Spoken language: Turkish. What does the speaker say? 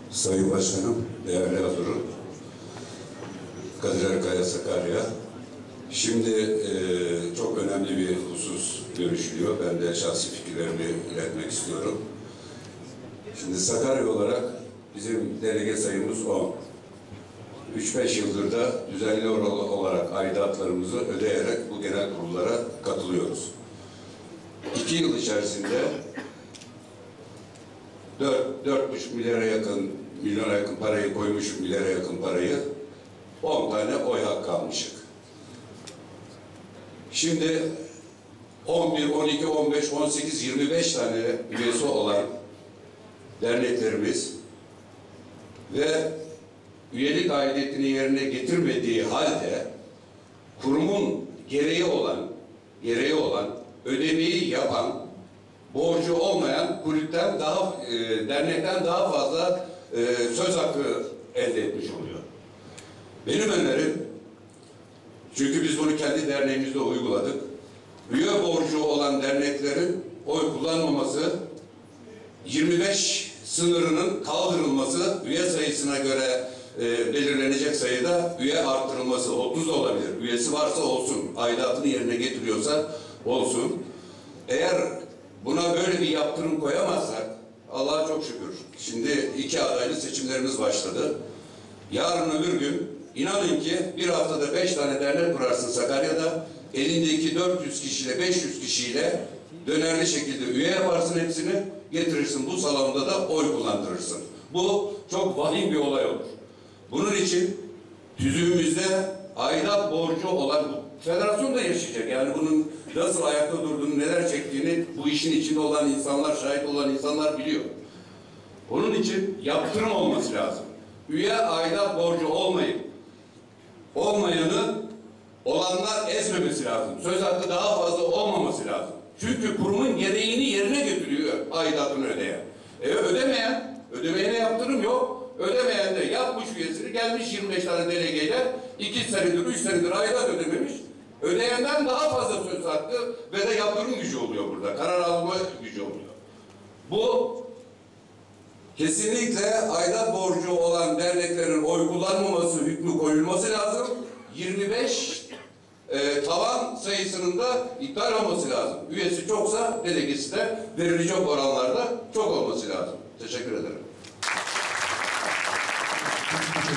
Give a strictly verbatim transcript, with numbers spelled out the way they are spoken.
Sayın Başkanım, değerli hazırım, Kadir Erkaya Sakarya. Şimdi e, çok önemli bir husus görüşülüyor. Ben de şahsi fikirlerimi iletmek istiyorum. Şimdi Sakarya olarak bizim delege sayımız on. üç beş yıldır da düzenli olarak aidatlarımızı ödeyerek bu genel kurullara katılıyoruz. iki yıl içerisinde dört buçuk milyara yakın, milyona yakın parayı koymuşum, milyara yakın parayı, on tane oy hakkı almışık. Şimdi on bir, on iki, on beş, on sekiz, yirmi beş tane üyesi olan derneklerimiz ve üyelik aidiyetini yerine getirmediği halde kurumun gereği olan gereği olan ödemeyi yapan, borcu olmayan kulüpten daha e, dernekten daha fazla e, söz hakkı elde etmiş oluyor. Benim önerim, çünkü biz bunu kendi derneğimizde uyguladık, üye borcu olan derneklerin oy kullanmaması, yirmi beş sınırının kaldırılması, üye sayısına göre e, belirlenecek sayıda üye arttırılması, otuz da olabilir. Üyesi varsa olsun, aidatını yerine getiriyorsa olsun. Eğer buna böyle bir yaptırım koyamazsak, Allah'a çok şükür, şimdi iki adaylı seçimlerimiz başladı. Yarın öbür gün, inanın ki bir haftada beş tane dernek kurarsın Sakarya'da, elindeki dört yüz kişiyle, beş yüz kişiyle dönerli şekilde üye yaparsın hepsini, getirirsin bu salonda da oy kullandırırsın. Bu çok vahim bir olay olur. Bunun için tüzüğümüzde aidat borcu olan, federasyon da yaşayacak. Yani bunun nasıl ayakta durduğunu, neler çektiğini bu işin içinde olan insanlar, şahit olan insanlar biliyor. Onun için yaptırım olması lazım. Üye aidat borcu olmayıp olmayanı olanlar ezmemesi lazım. Söz hakkı daha fazla olmaması lazım. Çünkü kurumun gereğini yerine getiriyor aidatını ödeyen. E ödemeyen, ödemeyene yaptırım yok. Ödemeyen de yapmış üyesini, gelmiş yirmi beş tane delegeyle iki senedir, üç senedir aidat ödememiş. Ödeyenden daha fazla söz hakkı ve de yaptırım gücü oluyor burada. Karar alma gücü oluyor. Bu kesinlikle aidat borcu olan derneklerin oy kullanmaması hükmü koyulması lazım. yirmi beş e, tavan sayısının da iptal olması lazım. Üyesi çoksa delegesi de verilecek oranlarda çok olması lazım. Teşekkür ederim.